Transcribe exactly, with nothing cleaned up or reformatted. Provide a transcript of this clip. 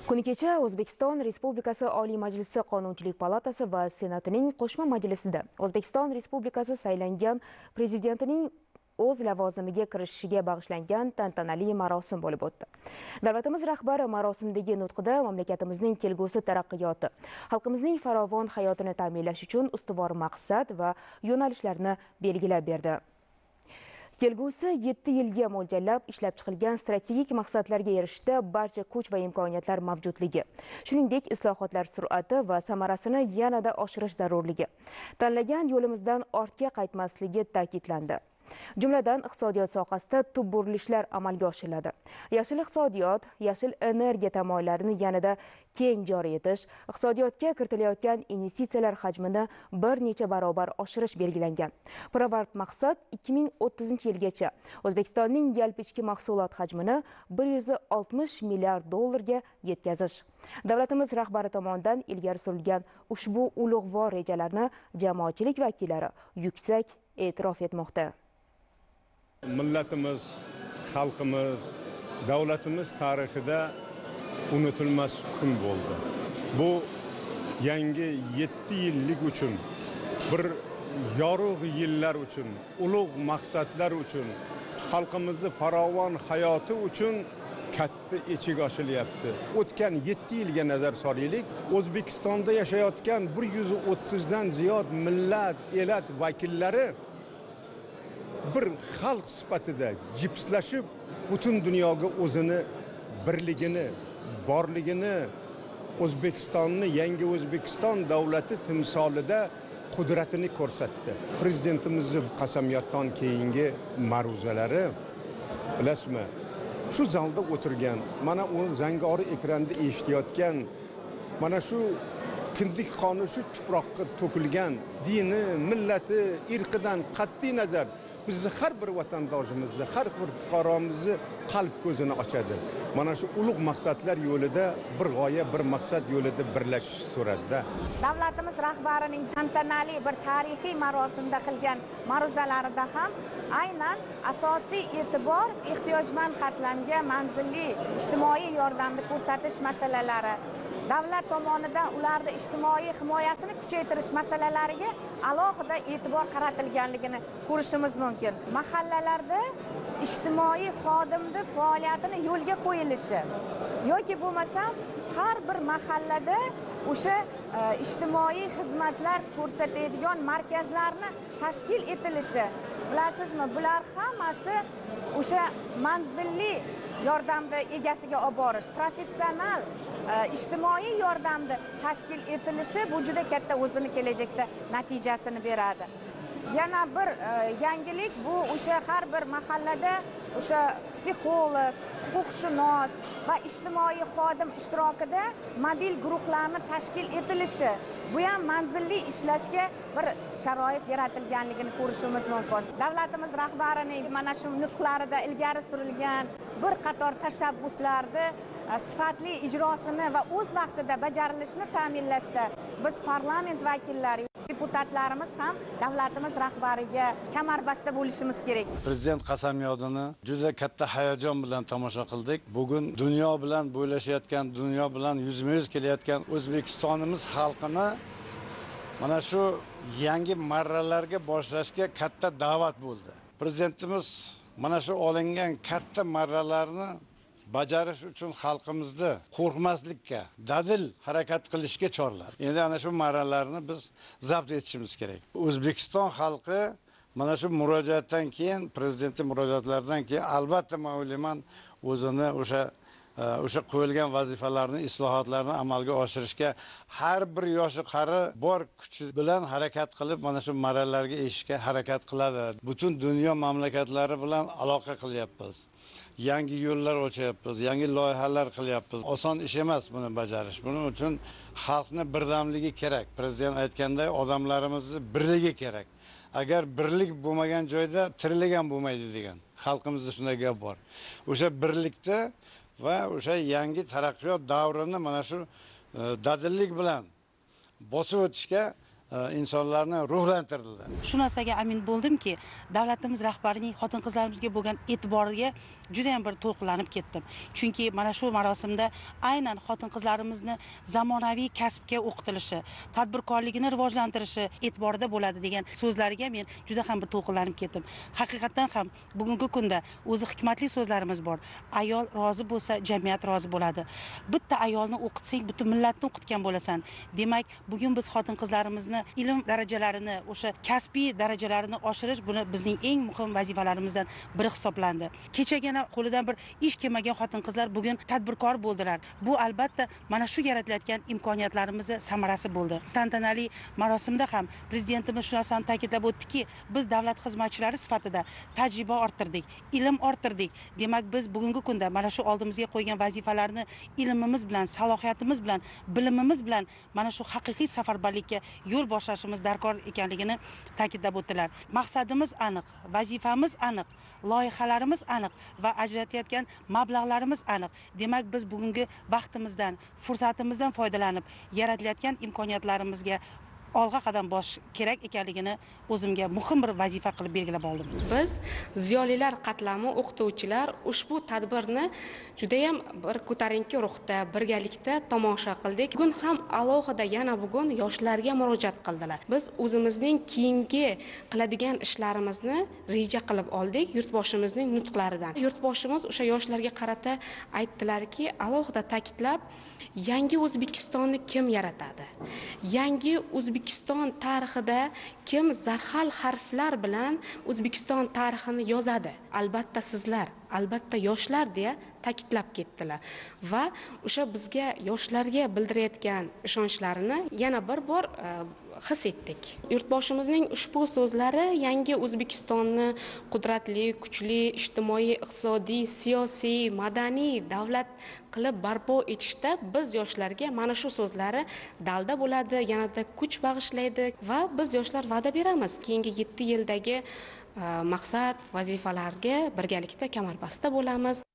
Kuni kecha O'zbekiston Respublikasi Oliy Majlisi Qonunchilik palatasi va Senatining qo'shma majlisida O'zbekiston Respublikasi saylangan prezidentining o'z lavozimiga kirishishiga bag'ishlangan tantanali marosim bo'lib o'tdi. Davlatimiz rahbari marosimdagi nutqida mamlakatimizning kelgusi taraqqiyoti, xalqimizning farovon hayotini ta'minlash uchun ustuvor maqsad va yo'nalishlarni belgilab berdi. Kelgusi yetti yilga mo'ljallab ishlab chiqilgan strategik maqsadlarga erishishda barcha kuch va imkoniyatlar mavjudligi, shuningdek islohotlar sur'ati va samarasini yanada oshirish zarurligi, tanlagan yo'limizdan ortga qaytmasligi ta'kidlandi. Jumladan iqtisodiyot sohasida tub burilishlar amalga oshiriladi. Yashil iqtisodiyot, yashil energiya tamoyillarini yanada keng joriy etish, iqtisodiyotga kiritilayotgan investitsiyalar hajmini bir necha barobar oshirish belgilangan. Pirovard maqsad ikki ming o'ttizinchi yilgacha O'zbekistonning yalpi ichki mahsulot hajmini bir yuz oltmish milliard dollarga yetkazish. Davlatimiz rahbari tomonidan ilgari surilgan ushbu ulug'vor rejalarni jamoatchilik vakillari yuksak e'tirof etmoqda. Millatimiz, xalqimiz, davlatimiz tarixida unutilmas kun bo'ldi. Bu yangi yetti yillik uchun, bir yorug' yillar uchun, ulug' maqsadlar uchun, xalqimizning farovon hayoti uchun katta eshik ochilyapti. O'tgan yetti yilga nazar solaylik. O'zbekistonda yashayotgan bir yuz o'ttizdan ziyod millat, elat vakillari bir xalq sifatida jipslashib, butun dunyoga o'zini birligini, borligini, O'zbekistonni yangi O'zbekiston davlati timsolida qudratini ko'rsatdi. Prezidentimizning qasamyoddan keyingi ma'ruzalari, bilasizmi? Shu zalda o'tirgan, mana u zangori ekranda eshitayotgan, mana shu kindik qoni shu tuproqqa to'kilgan, dini, millati, irqidan qat'iy nazar bizni har bir vatandoshimizni, har bir fuqaromizni qalb ko'zini ochadi. Mana shu ulug' maqsadlar yo'lida bir g'oya, bir maqsad yo'lida birlashish so'radida. Davlatimiz rahbarining tantanali bir tarixiy marosimda qilgan ma'ruzalarida ham aynan asosiy e'tibor ehtiyojmand qatlamga manzilli ijtimoiy yordamni ko'rsatish masalalari, davlat tomonidan ularning ijtimoiy himoyasini kuchaytirish masalalariga alohida e'tibor qaratilganligini ko'rishimiz mumkin. Mahallalarda ijtimoiy xodimning faoliyatini yo'lga qo'yilishi yoki bo'lmasam har bir mahallada o'sha ijtimoiy xizmatlar ko'rsatadigan markazlarni tashkil etilishi, bilasizmi, bular hammasi o'sha manzilli yordamni egasiga olib borish, professional ijtimoiy yordamni tashkil etilishi bu juda katta o'zini kelajakda natijasini beradi. Yana bir yangilik bu o'sha har bir mahallada o'sha psixolog, huquqshunos va ijtimoiy xodim ishtirokida mobil guruhlarni tashkil etilishi, bu ham manzilli ishlashga bir sharoit yaratilganligini ko'rishimiz mumkin. Davlatimiz rahbarining mana shu nutqlarida ilgari surilgan bir qator tashabbuslarni sifatli ijrosini va o'z vaqtida bajarilishini ta'minlashda biz parlament vakillari, deputatlarimiz ham davlatimiz rahbariga kamarbasta bo'lishimiz kerak. Prezident qasamyodini juda katta hayajon bilan tomosha qildik. Bugun dunyo bilan bo'ylashayotgan, dunyo bilan yuzma-yuz kelayotgan O'zbekistonimiz xalqini mana shu yangi marralarga boshlashga katta da'vat bo'ldi. Prezidentimiz mana shu olingan katta marralarni bajarish uchun xalqimizni qo'rqmaslikka, dadil harakat qilishga chorladi. Endi ana shu marralarni biz zabt etishimiz kerak. O'zbekiston xalqi mana shu murojaatdan keyin, prezidentning murojaatlaridan keyin albatta men o'ylayman o'zini o'sha o'sha qo'yilgan vazifalarni, islohotlarni amalga oshirishga har bir yoshi qari bor kuchi bilan harakat qilib, mana shu marralarga erishishga harakat qiladi. Butun dunyo mamlakatlari bilan aloqa qilyapmiz. Yangi yo'llar ochyapmiz, yangi loyihalar qilyapmiz. Oson ish emas buni bajarish. Buning uchun xalqning birdamligi kerak. Prezident aytganday, odamlarimizning birligi kerak. Agar birlik bo'lmagan joyda tirlik ham bo'lmaydi degan. Xalqimizda shunday gap bor. O'sha birlikda va o'sha yangi taraqqiyot davrini mana shu dadillik bilan bosib o'tishga insonlarni ruhlantirdilar. Shu narsaga amin bo'ldimki, davlatimiz rahbarining xotin-qizlarimizga bo'lgan e'tiboriga juda ham bir to'lqinlanib ketdim. Chunki mana shu marosimda aynan xotin-qizlarimizni zamonaviy kasbga o'qitilishi, tadbirkorligini rivojlantirishi e'tiborida bo'ladi degan so'zlariga men juda ham bir to'lqinlanib ketdim. Haqiqatan ham bugungi kunda o'zi hikmatli so'zlarimiz bor. Ayol rozi bo'lsa, jamiyat rozi bo'ladi. Bitta ayolni o'qitsang, butun millatni o'qitgan bo'lasan. Demak, bugun biz xotin-qizlarimizni ilm darajalarini, o'sha kasbiy darajalarini oshirish buni bizning eng muhim vazifalarimizdan biri hisoblandi. Kechagina qo'lidan bir ish kelmagan xotin-qizlar bugun tadbirkor bo'ldilar. Bu albatta mana shu yaratilayotgan imkoniyatlarimizning samarasi bo'ldi. Tantanali marosimda ham prezidentimiz shu narsani ta'kidlab o'tdiki, biz davlat xizmatchilari sifatida tajriba orttirdik, ilm orttirdik. Demak, biz bugungi kunda mana shu oldimizga qo'ygan vazifalarni ilmimiz bilan, salohiyatimiz bilan, bilimimiz bilan mana shu haqiqiy safarbarlikka yo'l boshlashimiz darkor ekanligini ta'kidlab o'tdilar. Maqsadimiz aniq, vazifamiz aniq, loyihalarimiz aniq va ajratayotgan mablag'larimiz aniq. Demak, biz bugungi vaqtimizdan, fursatimizdan foydalanib, yaratilayotgan imkoniyatlarimizga olg'a qadam bosish kerak ekanligini o'zimga muhim bir vazifa qilib belgilab oldim. Biz ziyolilar qatlami o'qituvchilar ushbu tadbirni juda ham bir ko'tarinki ruhda, birgalikda tomosha qildik. Bugun ham alohida yana bugun yoshlarga murojaat qildilar. Biz o'zimizning keyingi qiladigan ishlarimizni reja qilib oldik yurtboshimizning nutqlaridan. Yurtboshimiz o'sha yoshlarga qarata aytdilarki, alohida ta'kidlab, yangi O'zbekistonni kim yaratadi? Yangi O'zbekiston tarixida kim zarhal harflar bilan O'zbekiston tarixini yozadi? Albatta sizlar, albatta yoshlar deya ta'kidlab ketdilar va o'sha bizga yoshlarga bildirayotgan ishonchlarini yana bir bor his etdik. Yurtboshimizning ushbu so'zlari yangi O'zbekistonni qudratli, kuchli, ijtimoiy, iqtisodiy, siyosiy, madaniy davlat qilib barpo etishda biz yoshlarga mana shu so'zlari dalda bo'ladi, yanada kuch bag'ishlaydi va biz yoshlar va'da beramiz. Keyingi yetti yildagi maqsad, vazifalarga birgalikda kamarbasta bo'lamiz.